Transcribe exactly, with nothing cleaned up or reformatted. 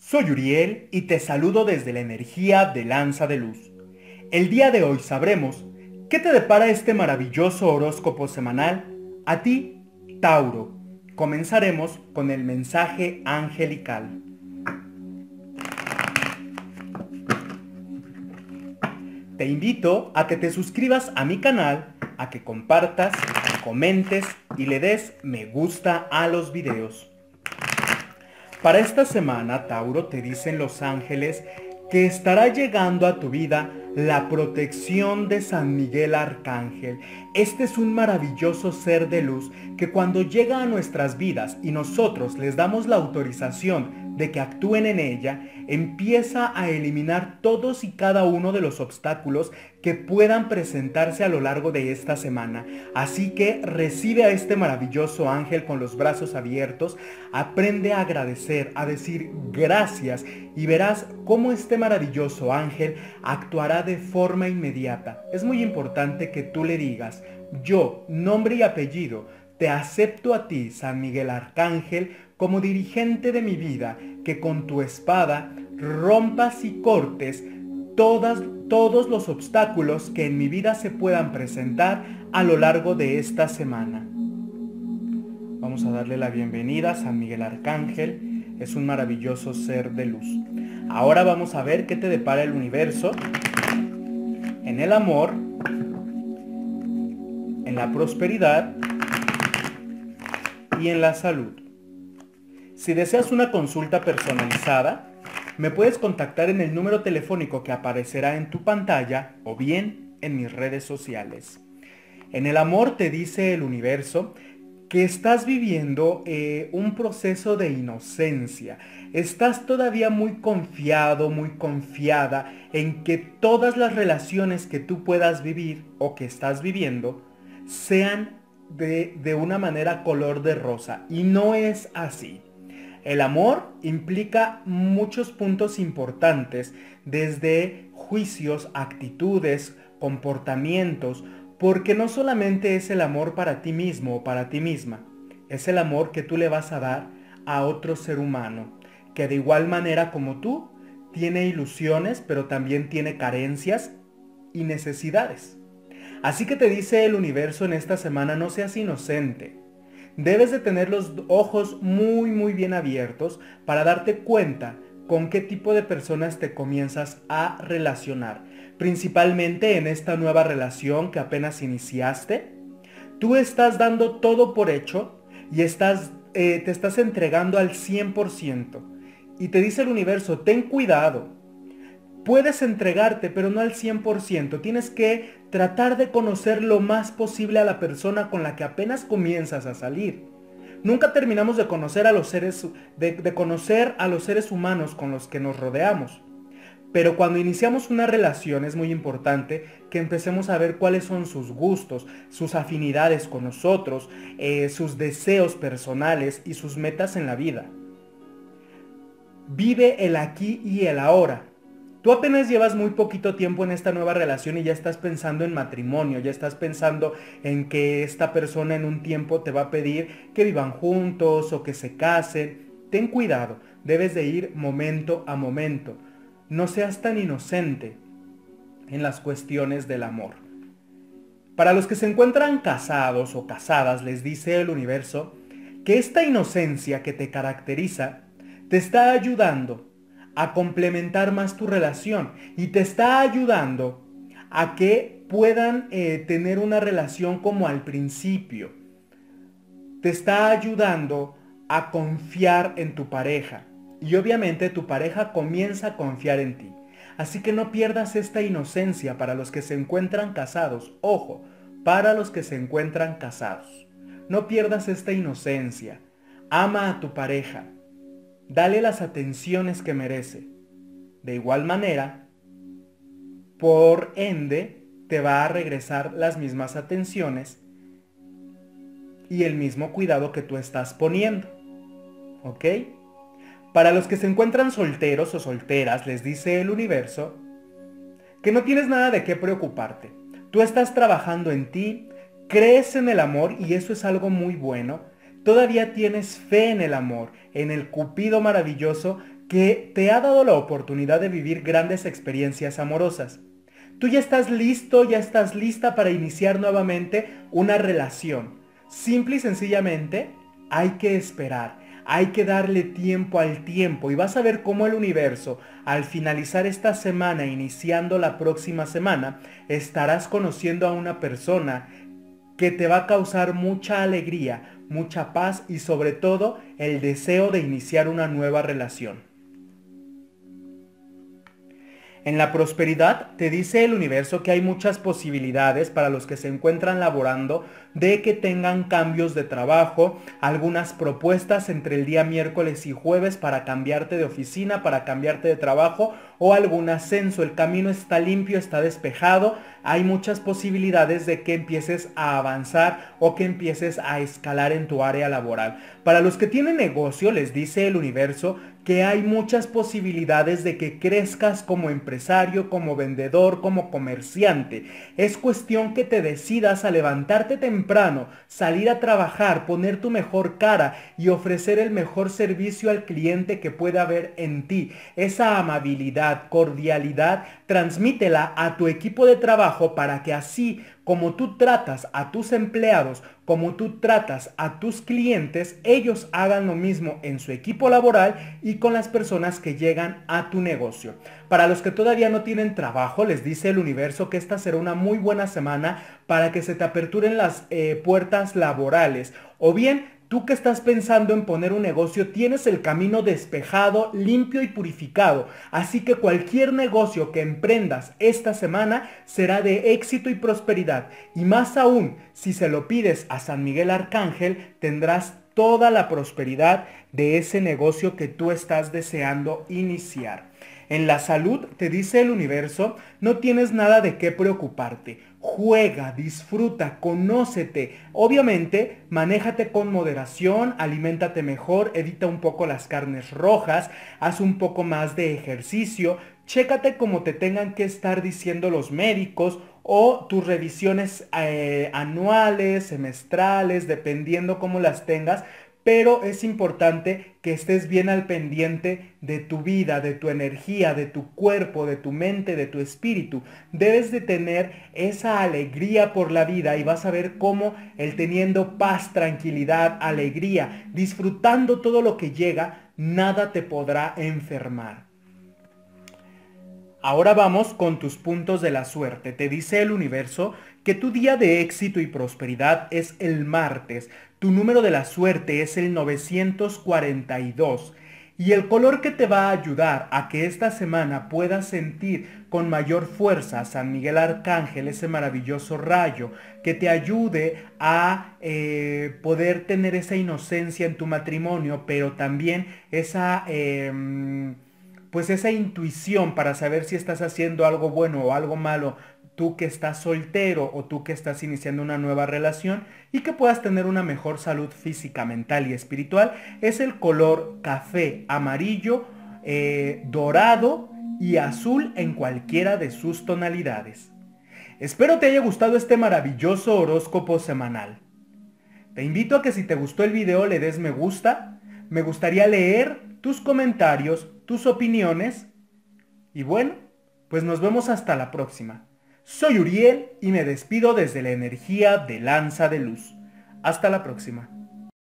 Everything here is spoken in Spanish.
Soy Uriel y te saludo desde la energía de Lanza de Luz. El día de hoy sabremos qué te depara este maravilloso horóscopo semanal a ti, Tauro. Comenzaremos con el mensaje angelical. Te invito a que te suscribas a mi canal, a que compartas, comentes y le des me gusta a los videos. Para esta semana, Tauro, te dicen los ángeles que estará llegando a tu vida la protección de San Miguel Arcángel. Este es un maravilloso ser de luz que cuando llega a nuestras vidas y nosotros les damos la autorización de que actúen en ella, empieza a eliminar todos y cada uno de los obstáculos que puedan presentarse a lo largo de esta semana. Así que recibe a este maravilloso ángel con los brazos abiertos, aprende a agradecer, a decir gracias y verás cómo este maravilloso ángel actuará de forma inmediata. Es muy importante que tú le digas: yo, nombre y apellido, te acepto a ti, San Miguel Arcángel, como dirigente de mi vida, que con tu espada rompas y cortes todas, todos los obstáculos que en mi vida se puedan presentar a lo largo de esta semana. Vamos a darle la bienvenida a San Miguel Arcángel. Es un maravilloso ser de luz. Ahora vamos a ver qué te depara el universo en el amor, en la prosperidad y en la salud. Si deseas una consulta personalizada, me puedes contactar en el número telefónico que aparecerá en tu pantalla o bien en mis redes sociales. En el amor te dice el universo que estás viviendo eh, un proceso de inocencia. Estás todavía muy confiado, muy confiada en que todas las relaciones que tú puedas vivir o que estás viviendo sean de, de una manera color de rosa. Y no es así. El amor implica muchos puntos importantes, desde juicios, actitudes, comportamientos, porque no solamente es el amor para ti mismo o para ti misma, es el amor que tú le vas a dar a otro ser humano, que de igual manera como tú, tiene ilusiones, pero también tiene carencias y necesidades. Así que te dice el universo en esta semana: no seas inocente. Debes de tener los ojos muy muy bien abiertos para darte cuenta con qué tipo de personas te comienzas a relacionar. Principalmente en esta nueva relación que apenas iniciaste. Tú estás dando todo por hecho y estás, eh, te estás entregando al cien por ciento. Y te dice el universo: ten cuidado. Puedes entregarte, pero no al cien por ciento. Tienes que tratar de conocer lo más posible a la persona con la que apenas comienzas a salir. Nunca terminamos de conocer a los seres, de, de conocer a los seres humanos con los que nos rodeamos. Pero cuando iniciamos una relación es muy importante que empecemos a ver cuáles son sus gustos, sus afinidades con nosotros, eh, sus deseos personales y sus metas en la vida. Vive el aquí y el ahora. Tú apenas llevas muy poquito tiempo en esta nueva relación y ya estás pensando en matrimonio, ya estás pensando en que esta persona en un tiempo te va a pedir que vivan juntos o que se casen. Ten cuidado, debes de ir momento a momento. No seas tan inocente en las cuestiones del amor. Para los que se encuentran casados o casadas, les dice el universo que esta inocencia que te caracteriza te está ayudando a complementar más tu relación y te está ayudando a que puedan eh, tener una relación como al principio. Te está ayudando a confiar en tu pareja y obviamente tu pareja comienza a confiar en ti. Así que no pierdas esta inocencia para los que se encuentran casados. Ojo, para los que se encuentran casados. No pierdas esta inocencia. Ama a tu pareja. Dale las atenciones que merece. De igual manera, por ende, te va a regresar las mismas atenciones y el mismo cuidado que tú estás poniendo. ¿Ok? Para los que se encuentran solteros o solteras, les dice el universo que no tienes nada de qué preocuparte. Tú estás trabajando en ti, crees en el amor y eso es algo muy bueno. Todavía tienes fe en el amor, en el Cupido maravilloso que te ha dado la oportunidad de vivir grandes experiencias amorosas. Tú ya estás listo, ya estás lista para iniciar nuevamente una relación. Simple y sencillamente hay que esperar, hay que darle tiempo al tiempo y vas a ver cómo el universo, al finalizar esta semana, iniciando la próxima semana, estarás conociendo a una persona que te va a causar mucha alegría, mucha paz y sobre todo el deseo de iniciar una nueva relación. En la prosperidad te dice el universo que hay muchas posibilidades para los que se encuentran laborando de que tengan cambios de trabajo, algunas propuestas entre el día miércoles y jueves para cambiarte de oficina, para cambiarte de trabajo o algún ascenso. El camino está limpio, está despejado, hay muchas posibilidades de que empieces a avanzar o que empieces a escalar en tu área laboral. Para los que tienen negocio les dice el universo que hay muchas posibilidades de que crezcas como empresario, como vendedor, como comerciante. Es cuestión que te decidas a levantarte temprano, salir a trabajar, poner tu mejor cara y ofrecer el mejor servicio al cliente que pueda haber en ti. Esa amabilidad, cordialidad, transmítela a tu equipo de trabajo para que así como tú tratas a tus empleados, como tú tratas a tus clientes, ellos hagan lo mismo en su equipo laboral y con las personas que llegan a tu negocio. Para los que todavía no tienen trabajo, les dice el universo que esta será una muy buena semana para que se te aperturen las eh, puertas laborales. O bien, tú que estás pensando en poner un negocio, tienes el camino despejado, limpio y purificado. Así que cualquier negocio que emprendas esta semana será de éxito y prosperidad. Y más aún, si se lo pides a San Miguel Arcángel, tendrás toda la prosperidad de ese negocio que tú estás deseando iniciar. En la salud, te dice el universo, no tienes nada de qué preocuparte. Juega, disfruta, conócete. Obviamente, manéjate con moderación, aliméntate mejor, evita un poco las carnes rojas, haz un poco más de ejercicio, chécate como te tengan que estar diciendo los médicos o tus revisiones eh, anuales, semestrales, dependiendo cómo las tengas. Pero es importante que estés bien al pendiente de tu vida, de tu energía, de tu cuerpo, de tu mente, de tu espíritu. Debes de tener esa alegría por la vida y vas a ver cómo el teniendo paz, tranquilidad, alegría, disfrutando todo lo que llega, nada te podrá enfermar. Ahora vamos con tus puntos de la suerte. Te dice el universo que tu día de éxito y prosperidad es el martes. Tu número de la suerte es el novecientos cuarenta y dos. Y el color que te va a ayudar a que esta semana puedas sentir con mayor fuerza a San Miguel Arcángel, ese maravilloso rayo, que te ayude a eh, poder tener esa inocencia en tu matrimonio, pero también esa... Eh, pues esa intuición para saber si estás haciendo algo bueno o algo malo, tú que estás soltero o tú que estás iniciando una nueva relación y que puedas tener una mejor salud física, mental y espiritual, es el color café, amarillo, eh, dorado y azul en cualquiera de sus tonalidades. Espero te haya gustado este maravilloso horóscopo semanal. Te invito a que si te gustó el video le des me gusta. Me gustaría leer tus comentarios, tus opiniones. Y bueno, pues nos vemos hasta la próxima. Soy Uriel y me despido desde la energía de Lanza de Luz. Hasta la próxima.